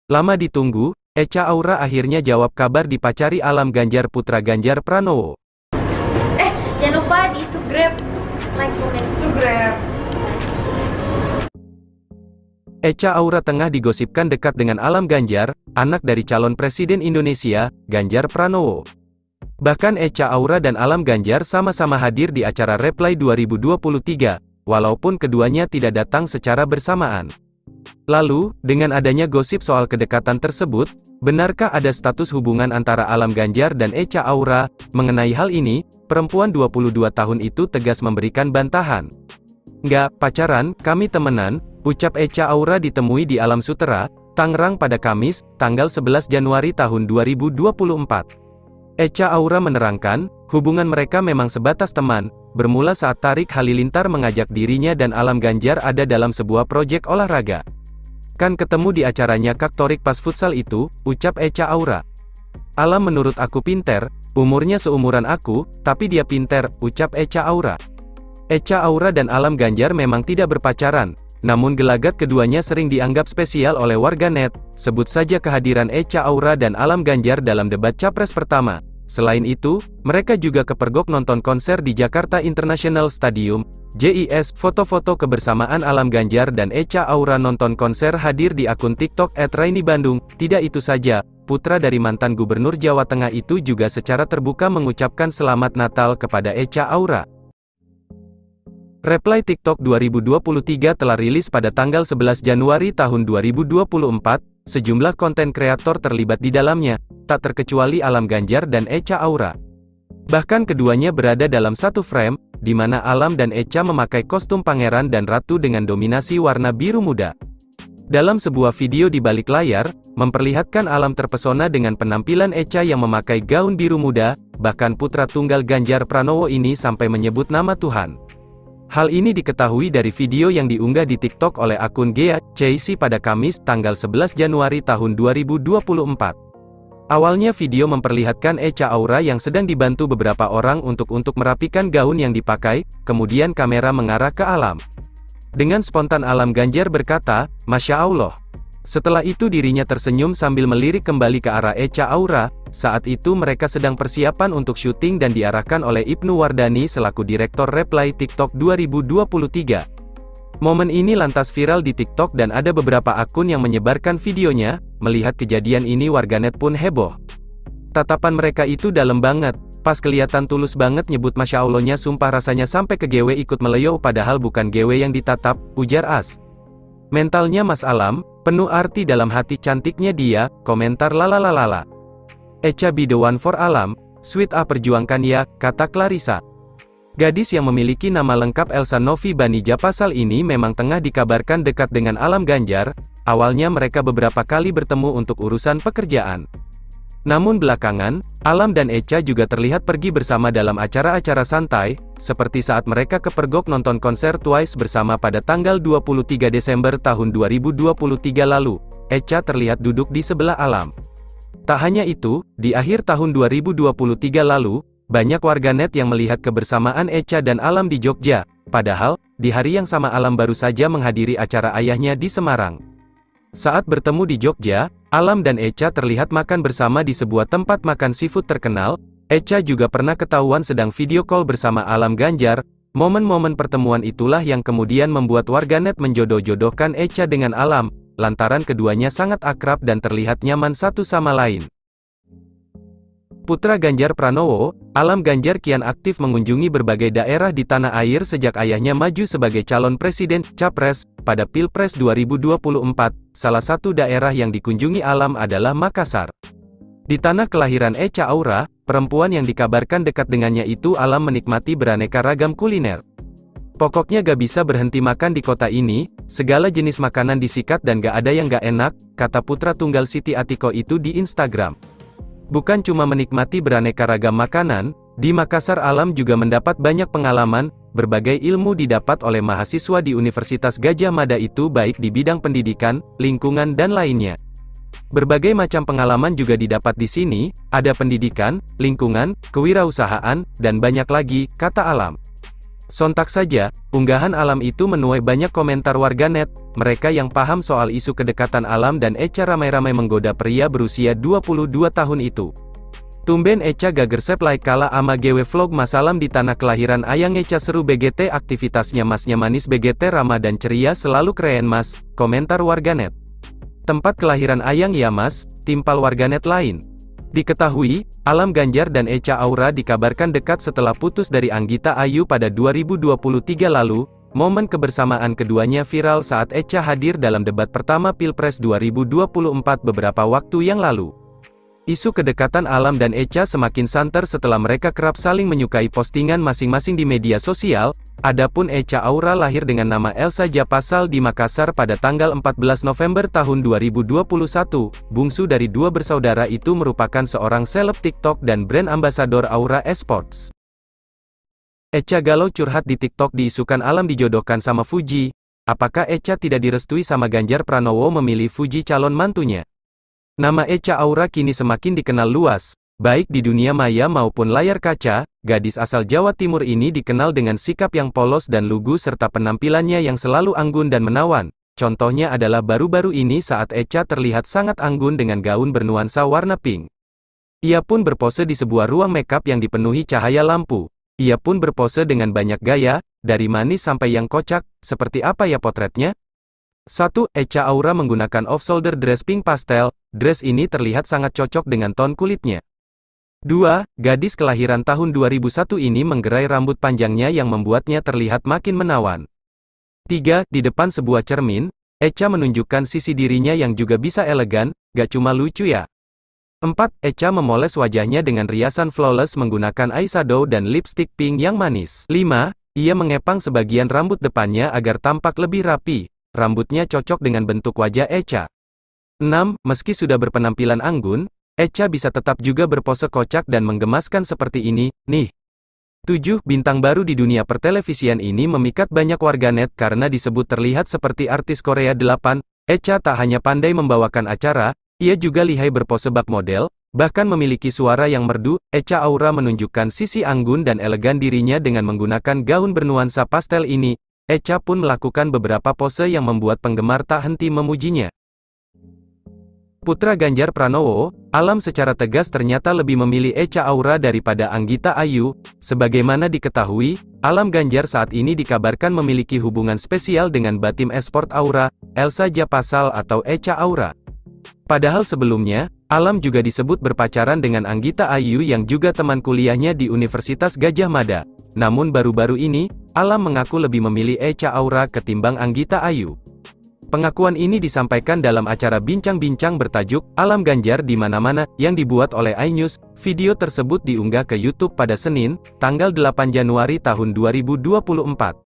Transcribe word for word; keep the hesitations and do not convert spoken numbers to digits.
Lama ditunggu, Echa Aura akhirnya jawab kabar dipacari Alam Ganjar putra Ganjar Pranowo. Eh, jangan lupa di subscribe, like, comment, subscribe. Echa Aura tengah digosipkan dekat dengan Alam Ganjar, anak dari calon presiden Indonesia, Ganjar Pranowo. Bahkan Echa Aura dan Alam Ganjar sama-sama hadir di acara Reply dua ribu dua puluh tiga, walaupun keduanya tidak datang secara bersamaan. Lalu, dengan adanya gosip soal kedekatan tersebut, benarkah ada status hubungan antara Alam Ganjar dan Echa Aura? Mengenai hal ini, perempuan dua puluh dua tahun itu tegas memberikan bantahan. "Nggak pacaran, kami temenan," ucap Echa Aura ditemui di Alam Sutera, Tangerang pada Kamis, tanggal sebelas Januari tahun dua ribu dua puluh empat. Echa Aura menerangkan, hubungan mereka memang sebatas teman, bermula saat Tarik Halilintar mengajak dirinya dan Alam Ganjar ada dalam sebuah proyek olahraga. "Kan ketemu di acaranya Kak Torik pas futsal itu," ucap Echa Aura. "Alam menurut aku pinter, umurnya seumuran aku, tapi dia pinter," ucap Echa Aura. Echa Aura dan Alam Ganjar memang tidak berpacaran, namun gelagat keduanya sering dianggap spesial oleh warganet. Sebut saja kehadiran Echa Aura dan Alam Ganjar dalam debat Capres pertama. Selain itu, mereka juga kepergok nonton konser di Jakarta International Stadium, J I S. Foto-foto kebersamaan Alam Ganjar dan Echa Aura nonton konser hadir di akun TikTok et raini bandung. Tidak itu saja, putra dari mantan Gubernur Jawa Tengah itu juga secara terbuka mengucapkan selamat Natal kepada Echa Aura. Reply TikTok dua ribu dua puluh tiga telah rilis pada tanggal sebelas Januari tahun dua ribu dua puluh empat, sejumlah konten kreator terlibat di dalamnya, tak terkecuali Alam Ganjar dan Echa Aura. Bahkan keduanya berada dalam satu frame, di mana Alam dan Echa memakai kostum pangeran dan ratu dengan dominasi warna biru muda. Dalam sebuah video di balik layar, memperlihatkan Alam terpesona dengan penampilan Echa yang memakai gaun biru muda, bahkan putra tunggal Ganjar Pranowo ini sampai menyebut nama Tuhan. Hal ini diketahui dari video yang diunggah di TikTok oleh akun Gea Chasey pada Kamis, tanggal sebelas Januari tahun dua ribu dua puluh empat. Awalnya video memperlihatkan Echa Aura yang sedang dibantu beberapa orang untuk untuk merapikan gaun yang dipakai, kemudian kamera mengarah ke Alam. Dengan spontan Alam Ganjar berkata, "Masya Allah." Setelah itu dirinya tersenyum sambil melirik kembali ke arah Echa Aura. Saat itu mereka sedang persiapan untuk syuting dan diarahkan oleh Ibnu Wardani selaku direktur Reply TikTok dua ribu dua puluh tiga. Momen ini lantas viral di TikTok dan ada beberapa akun yang menyebarkan videonya. Melihat kejadian ini warganet pun heboh. Tatapan mereka itu dalam banget, pas kelihatan tulus banget nyebut Masya Allahnya, sumpah rasanya sampai ke G W ikut meleyou padahal bukan G W yang ditatap, ujar As. "Mentalnya Mas Alam, penuh arti dalam hati cantiknya dia," komentar lalalalala. "Echa be the one for Alam, sweet ah perjuangkan ya," kata Clarissa. Gadis yang memiliki nama lengkap Elsa Novi Bani Japasal ini memang tengah dikabarkan dekat dengan Alam Ganjar. Awalnya mereka beberapa kali bertemu untuk urusan pekerjaan. Namun belakangan, Alam dan Echa juga terlihat pergi bersama dalam acara-acara santai, seperti saat mereka kepergok nonton konser Twice bersama pada tanggal dua puluh tiga Desember tahun dua ribu dua puluh tiga lalu. Echa terlihat duduk di sebelah Alam. Tak hanya itu, di akhir tahun dua ribu dua puluh tiga lalu, banyak warganet yang melihat kebersamaan Echa dan Alam di Jogja, padahal, di hari yang sama Alam baru saja menghadiri acara ayahnya di Semarang. Saat bertemu di Jogja, Alam dan Echa terlihat makan bersama di sebuah tempat makan seafood terkenal. Echa juga pernah ketahuan sedang video call bersama Alam Ganjar. Momen-momen pertemuan itulah yang kemudian membuat warganet menjodoh-jodohkan Echa dengan Alam, lantaran keduanya sangat akrab dan terlihat nyaman satu sama lain. Putra Ganjar Pranowo, Alam Ganjar kian aktif mengunjungi berbagai daerah di tanah air sejak ayahnya maju sebagai calon presiden, capres, pada Pilpres dua ribu dua puluh empat. Salah satu daerah yang dikunjungi Alam adalah Makassar. Di tanah kelahiran Echa Aura, perempuan yang dikabarkan dekat dengannya itu, Alam menikmati beraneka ragam kuliner. "Pokoknya gak bisa berhenti makan di kota ini, segala jenis makanan disikat dan gak ada yang gak enak," kata putra tunggal Siti Atiko itu di Instagram. Bukan cuma menikmati beraneka ragam makanan, di Makassar Alam juga mendapat banyak pengalaman. Berbagai ilmu didapat oleh mahasiswa di Universitas Gadjah Mada itu baik di bidang pendidikan, lingkungan dan lainnya. Berbagai macam pengalaman juga didapat di sini, ada pendidikan, lingkungan, kewirausahaan, dan banyak lagi, kata Alam. Sontak saja, unggahan Alam itu menuai banyak komentar warganet. Mereka yang paham soal isu kedekatan Alam dan Echa ramai-ramai menggoda pria berusia dua puluh dua tahun itu. Tumben Echa gagersep like kala ama G W vlog masalam di tanah kelahiran ayang Echa seru B G T aktivitasnya masnya manis B G T ramah dan ceria selalu keren mas, komentar warganet. Tempat kelahiran ayang ya mas, timpal warganet lain. Diketahui, Alam Ganjar dan Echa Aura dikabarkan dekat setelah putus dari Anggita Ayu pada dua ribu dua puluh tiga lalu. Momen kebersamaan keduanya viral saat Echa hadir dalam debat pertama Pilpres dua ribu dua puluh empat beberapa waktu yang lalu. Isu kedekatan Alam dan Echa semakin santer setelah mereka kerap saling menyukai postingan masing-masing di media sosial. Adapun Echa Aura lahir dengan nama Elsa Japasal di Makassar pada tanggal empat belas November tahun dua ribu dua puluh satu. Bungsu dari dua bersaudara itu merupakan seorang seleb TikTok dan brand ambasador Aura Esports. Echa galau curhat di TikTok diisukan Alam dijodohkan sama Fuji. Apakah Echa tidak direstui sama Ganjar Pranowo memilih Fuji calon mantunya? Nama Echa Aura kini semakin dikenal luas, baik di dunia maya maupun layar kaca. Gadis asal Jawa Timur ini dikenal dengan sikap yang polos dan lugu serta penampilannya yang selalu anggun dan menawan. Contohnya adalah baru-baru ini saat Echa terlihat sangat anggun dengan gaun bernuansa warna pink. Ia pun berpose di sebuah ruang makeup yang dipenuhi cahaya lampu. Ia pun berpose dengan banyak gaya, dari manis sampai yang kocak. Seperti apa ya potretnya? satu. Echa Aura menggunakan off-shoulder dress pink pastel. Dress ini terlihat sangat cocok dengan ton kulitnya. dua. Gadis kelahiran tahun dua ribu satu ini menggerai rambut panjangnya yang membuatnya terlihat makin menawan. tiga. Di depan sebuah cermin, Echa menunjukkan sisi dirinya yang juga bisa elegan, gak cuma lucu ya. empat. Echa memoles wajahnya dengan riasan flawless menggunakan eyeshadow dan lipstick pink yang manis. lima. Ia mengepang sebagian rambut depannya agar tampak lebih rapi. Rambutnya cocok dengan bentuk wajah Echa. enam. Meski sudah berpenampilan anggun, Echa bisa tetap juga berpose kocak dan menggemaskan seperti ini, nih. tujuh. Bintang baru di dunia pertelevisian ini memikat banyak warganet karena disebut terlihat seperti artis Korea. delapan. Echa tak hanya pandai membawakan acara, ia juga lihai berpose bak model, bahkan memiliki suara yang merdu. Echa Aura menunjukkan sisi anggun dan elegan dirinya dengan menggunakan gaun bernuansa pastel ini. Echa pun melakukan beberapa pose yang membuat penggemar tak henti memujinya. Putra Ganjar Pranowo, Alam secara tegas ternyata lebih memilih Echa Aura daripada Anggita Ayu. Sebagaimana diketahui, Alam Ganjar saat ini dikabarkan memiliki hubungan spesial dengan Batim Esport Aura, Elsa Japasal atau Echa Aura. Padahal sebelumnya, Alam juga disebut berpacaran dengan Anggita Ayu yang juga teman kuliahnya di Universitas Gadjah Mada. Namun baru-baru ini, Alam mengaku lebih memilih Echa Aura ketimbang Anggita Ayu. Pengakuan ini disampaikan dalam acara bincang-bincang bertajuk Alam Ganjar di Mana-Mana yang dibuat oleh iNews. Video tersebut diunggah ke YouTube pada Senin, tanggal delapan Januari tahun dua ribu dua puluh empat.